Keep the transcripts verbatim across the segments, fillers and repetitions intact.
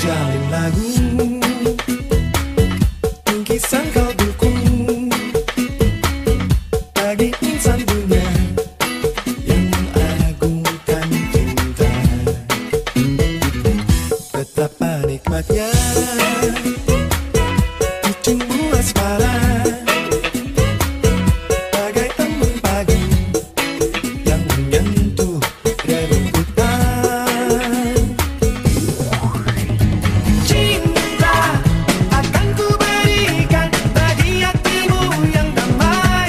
jalin lagu bingkisan kalbuku bagi insan dunia yang mengagungkan cinta. Betapa nikmatnya dicumbu asmara bagai embun pagi yang menyentuh rerumputan. Cinta akan ku berikan bagi hatimu yang damai.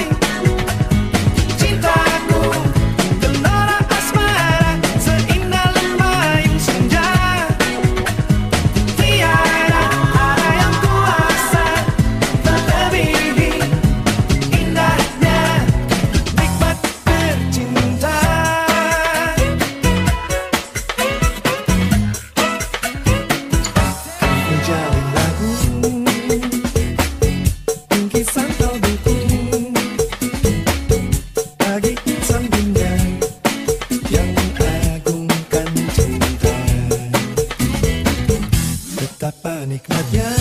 Cintaku gelora asmara seindah lembayung senja. Tiada ada yang kuasa melebihi indahnya nikmat bercinta. Menjalin lagu bingkisan kalbuku bagi insan dunia yang mengagungkan cinta. Betapa nikmatnya